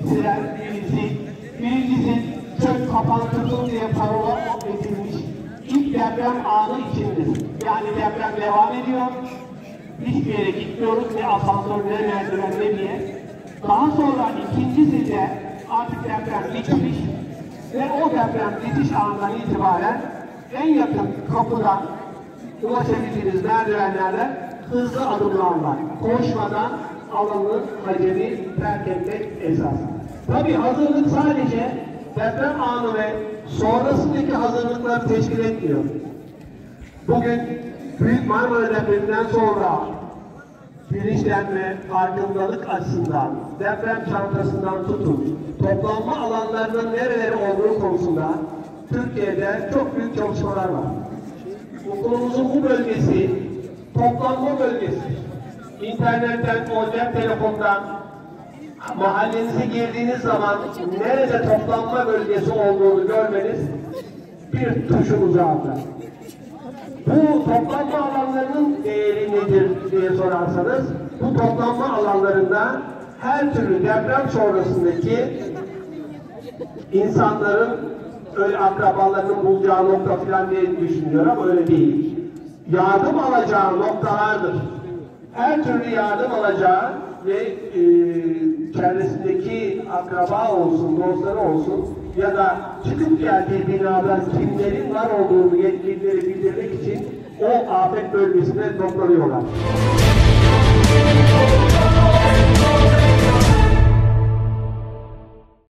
siler, birincisi çök kapalı tutun diye parola getirmiş. İlk deprem anı içindir. Yani deprem devam ediyor. Hiçbir yere gitmiyoruz, ne asansör, ne merdiven, ne diye. Daha sonra ikincisi de artık deprem bitmiş ve o deprem bitiş anından itibaren en yakın kapıdan ulaşabildiğiniz merdivenlerle hızlı adımlarla, koşmadan alanı, hacemi terk etmek esas. Tabii hazırlık sadece deprem anı ve sonrasındaki hazırlıkları teşkil etmiyor. Bugün Büyük Marmara depreminden sonra bilinçlenme, farkındalık açısından, deprem çantasından tutun, toplanma alanlarının nereleri olduğu konusunda Türkiye'de çok büyük çalışmalar var. Okulumuzun bu bölgesi toplanma bölgesi. İnternetten, o cep telefondan mahallenize girdiğiniz zaman nerede toplanma bölgesi olduğunu görmeniz bir tuşun uzağında. Bu toplanma alanlarının değeri nedir diye sorarsanız, bu toplanma alanlarında her türlü deprem sonrasındaki insanların öyle akrabalarının bulacağı nokta falan diye düşünüyor ama öyle değil. Yardım alacağı noktalardır. Her türlü yardım alacağı ve çevresindeki akraba olsun, dostları olsun ya da çıkıp geldiği binadan kimlerin var olduğunu yetkilileri bildirmek için o afet bölgesine toplanıyorlar.